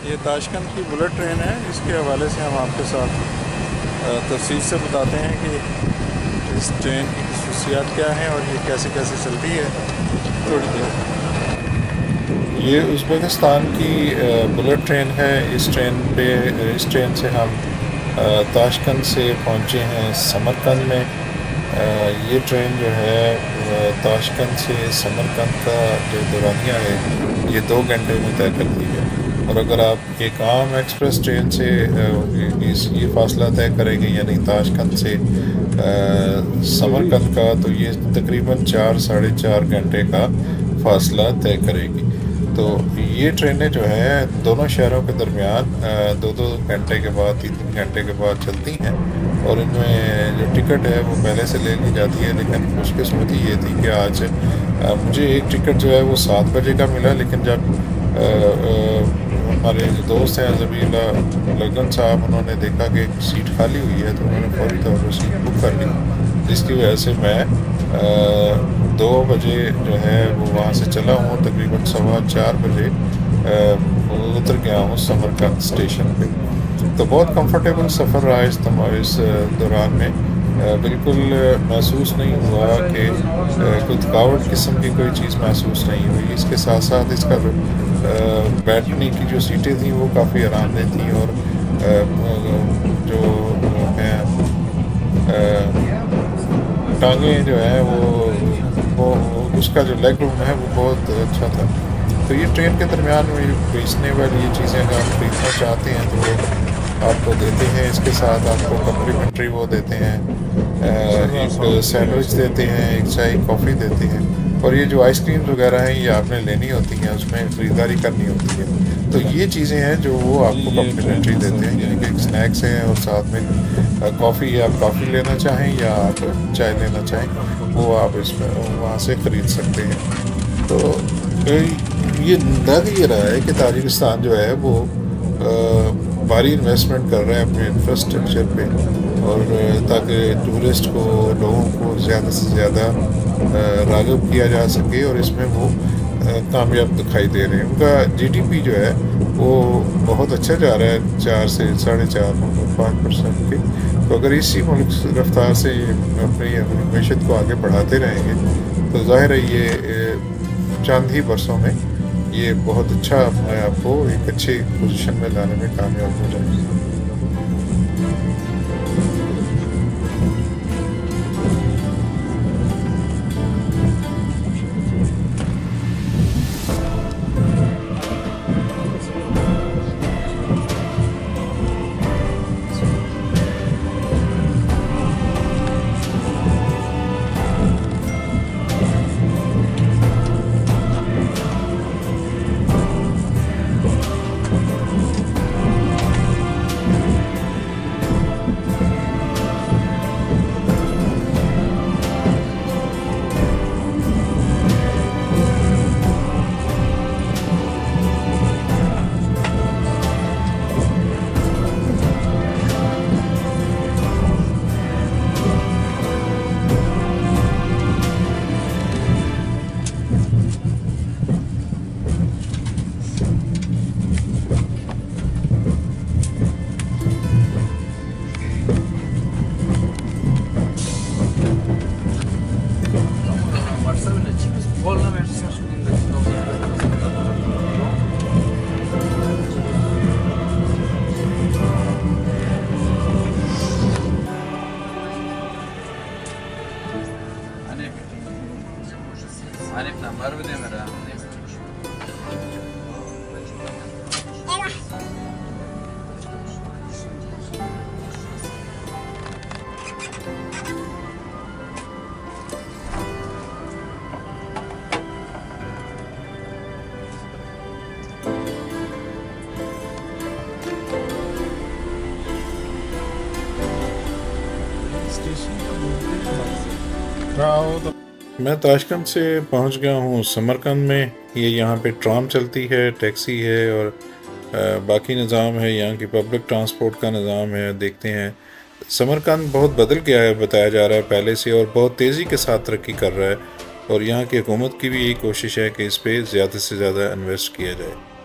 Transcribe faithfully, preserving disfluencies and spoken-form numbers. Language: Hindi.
ये ताशकंद की बुलेट ट्रेन है। इसके हवाले से हम आपके साथ तफसील से बताते हैं कि इस ट्रेन की खसूसियात क्या हैं और ये कैसे कैसे चलती है। थोड़ी देर ये उज़्बेकिस्तान की बुलेट ट्रेन है। इस ट्रेन पे इस ट्रेन से हम ताशकंद से पहुँचे हैं समरकंद में। ये ट्रेन जो है ताशकंद से समरकंद का जो दौरानिया है ये दो घंटे में तय करती है। और अगर आप एक आम एक्सप्रेस ट्रेन से इस ये फासला तय करेंगे यानी ताशकंद से समरकंद का, तो ये तकरीबन चार साढ़े चार घंटे का फासला तय करेगी। तो ये ट्रेनें जो हैं दोनों शहरों के दरमियान दो दो घंटे के बाद तीन तीन घंटे के बाद चलती हैं। और इनमें जो टिकट है वो पहले से ले ली जाती है। लेकिन खुशकिस्मती ये थी कि आज आ, मुझे एक टिकट जो है वो सात बजे का मिला। लेकिन जब आ, आ, हमारे जो दोस्त हैं ज़बीला लगन साहब, उन्होंने देखा कि एक सीट खाली हुई है तो उन्होंने फौरी तौर पर सीट बुक कर ली, जिसकी वजह से मैं आ, दो बजे जो है वो वहाँ से चला हूँ। तकरीबन सवा चार बजे उतर गया हूँ समरकंद स्टेशन पे। तो बहुत कंफर्टेबल सफ़र रहा इस तमाम इस दौरान में। बिल्कुल महसूस नहीं हुआ कि कोई थकावट किस्म की कोई चीज़ महसूस नहीं हुई। इसके साथ साथ इसका बैठने की जो सीटें थी वो काफ़ी आरामदेह थी। और जो है टांगें जो है वो वो उसका जो लेग रूम है वो बहुत अच्छा था। तो ये ट्रेन के दरमियान में बेचने वाली ये चीज़ें अगर आप खरीदना चाहते हैं तो वो आपको देते हैं। इसके साथ आपको कम्प्लीमेंट्री वो देते हैं, एक सैंडविच देते हैं, एक चाय कॉफ़ी देते हैं। और ये जो आइसक्रीम वगैरह हैं ये आपने लेनी होती हैं, उसमें ख़रीदारी करनी होती है। तो ये चीज़ें हैं जो वो आपको कम्प्लीमेंट्री देते हैं, यानी कि एक स्नैक्स हैं और साथ में कॉफ़ी। आप कॉफ़ी लेना चाहें या आप चाय लेना चाहें वो आप इसमें वहाँ से ख़रीद सकते हैं। तो ये लग ये रहा है कि ताजिकिस्तान जो है वो भारी इन्वेस्टमेंट कर रहे हैं अपने इंफ्रास्ट्रक्चर पे, और ताकि टूरिस्ट को लोगों को ज़्यादा से ज़्यादा राग़िब किया जा सके और इसमें वो कामयाब दिखाई दे रहे हैं। उनका जीडीपी जो है वो बहुत अच्छा जा रहा है, चार से साढ़े चार पाँच परसेंट के। तो अगर इसी मुल्क रफ्तार से अपनी मैशत को आगे बढ़ाते रहेंगे तो ज़ाहिर है ये चंद ही बरसों में ये बहुत अच्छा अपने आप को एक अच्छी पोजीशन में लाने में कामयाब हो जाएगी। मैं ताशकंद से पहुंच गया हूं समरकंद में। ये यहाँ पे ट्राम चलती है, टैक्सी है और बाकी निज़ाम है, यहाँ की पब्लिक ट्रांसपोर्ट का निज़ाम है। देखते हैं समरकंद बहुत बदल गया है बताया जा रहा है पहले से, और बहुत तेज़ी के साथ तरक्की कर रहा है। और यहाँ की हुकूमत की भी यही कोशिश है कि इस पर ज़्यादा से ज़्यादा इन्वेस्ट किया जाए।